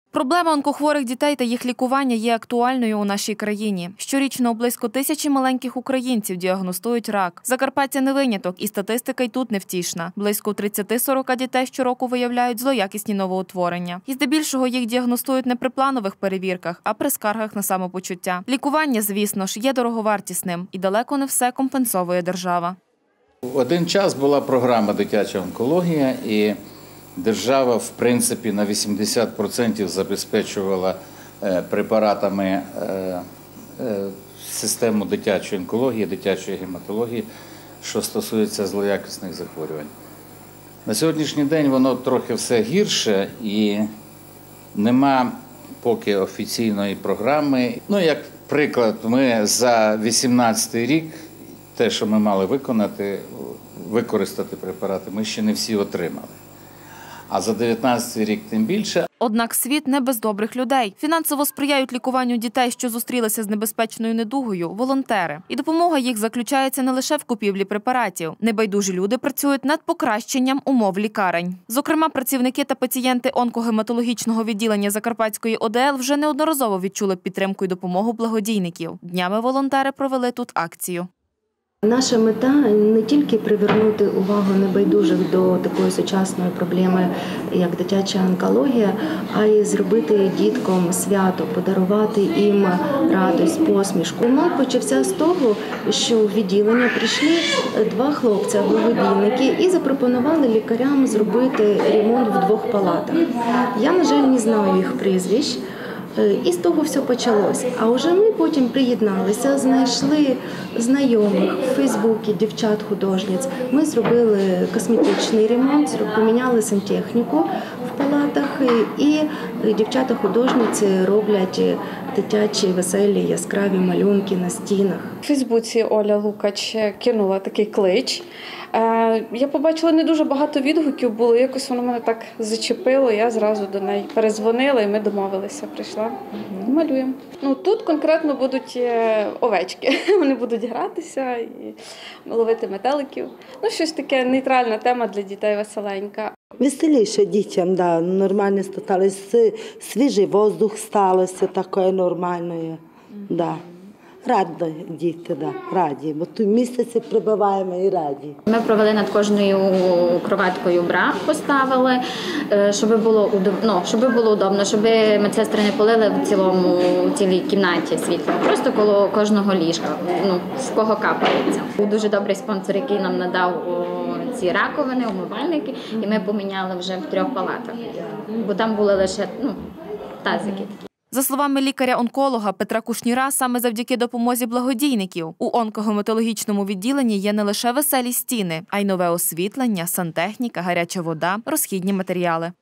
Проблема онкохворих дітей та їх лікування є актуальною у нашій країні. Щорічно близько 1000 маленьких українців діагностують рак. Закарпаття не виняток, і статистика й тут невтішна. Близько 30-40 дітей щороку виявляють злоякісні новоутворення. І здебільшого їх діагностують не при планових перевірках, а при скаргах на самопочуття. Лікування, звісно ж, є дороговартісним, і далеко не все компенсовує держава. Один час була програма «Дитяча онкологія», і держава, в принципі, на 80% забезпечувала препаратами систему дитячої онкології, дитячої гематології, що стосується злоякісних захворювань. На сьогоднішній день воно трохи все гірше і нема поки офіційної програми. Ну, як приклад, ми за 2018 рік, те, що ми мали використати препарати, ми ще не всі отримали. А за 2019 рік тим більше. Однак світ не без добрих людей. Фінансово сприяють лікуванню дітей, що зустрілися з небезпечною недугою – волонтери. І допомога їх заключається не лише в купівлі препаратів. Небайдужі люди працюють над покращенням умов лікарень. Зокрема, працівники та пацієнти онкогематологічного відділення Закарпатської ОДЛ вже неодноразово відчули підтримку і допомогу благодійників. Днями волонтери провели тут акцію. Наша мета – не тільки привернути увагу небайдужих до такої сучасної проблеми, як дитяча онкологія, а й зробити діткам свято, подарувати їм радість, посмішку. Ремонт почався з того, що в відділення прийшли два хлопця-благодійники і запропонували лікарям зробити ремонт в 2 палатах. Я, на жаль, не знаю їх прізвищ. І з того все почалось. А вже ми потім приєдналися, знайшли знайомих в Фейсбуці, дівчат-художниць. Ми зробили косметичний ремонт, поміняли сантехніку в палатах, і дівчата-художниці роблять дитячі, веселі, яскраві малюнки на стінах. У Фейсбуці Оля Лукач кинула такий клич. Я побачила, не дуже багато відгуків було, якось воно мене так зачепило, я зразу до неї перезвонила і ми домовилися, прийшла і малюємо. Тут конкретно будуть овечки, вони будуть гратися і ловити метеликів. Щось таке, нейтральна тема для дітей, веселенька. Веселіше дітям, да, нормально сталося, свіжий воздух сталося, таке нормальне, да. Раді діти, да, раді, бо тут місяці прибуваємо і раді. Ми провели над кожною кроваткою бра, поставили, щоб було удобно, щоб медсестри не палили в цілій кімнаті світло, просто коло кожного ліжка, в кого капається. Був дуже добрий спонсор, який нам надав ці раковини, умивальники, і ми поміняли вже в 3 палатах, бо там були лише тазики. За словами лікаря-онколога Петра Кушніра, саме завдяки допомозі благодійників у онкогематологічному відділенні є не лише веселі стіни, а й нове освітлення, сантехніка, гаряча вода, розхідні матеріали.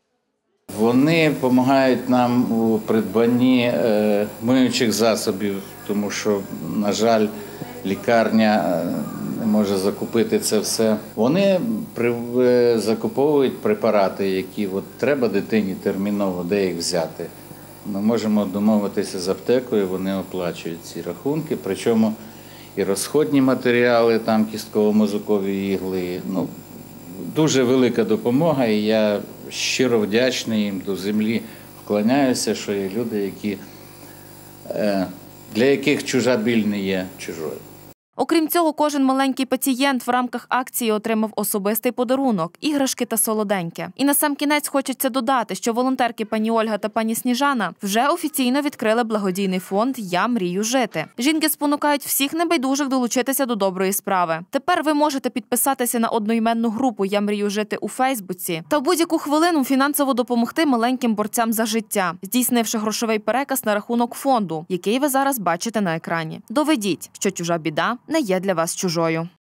Вони допомагають нам у придбанні миючих засобів, тому що, на жаль, лікарня не може закупити це все. Вони закуповують препарати, які треба дитині терміново, де їх взяти. Ми можемо домовитися з аптекою, вони оплачують ці рахунки, причому і розходні матеріали, там кістково-мозокові ігли. Дуже велика допомога, і я щиро вдячний їм, до землі вклоняюся, що є люди, для яких чужа біль не є чужою. Окрім цього, кожен маленький пацієнт в рамках акції отримав особистий подарунок – іграшки та солоденьке. І насамкінець хочеться додати, що волонтерки пані Ольга та пані Сніжана вже офіційно відкрили благодійний фонд «Я мрію жити». Жінки спонукають всіх небайдужих долучитися до доброї справи. Тепер ви можете підписатися на одноіменну групу «Я мрію жити» у Фейсбуці та в будь-яку хвилину фінансово допомогти маленьким борцям за життя, здійснивши грошовий переказ на рахунок фонду, який ви зараз бачите на екрані. Доведіть, що чужа біда не є для вас чужою.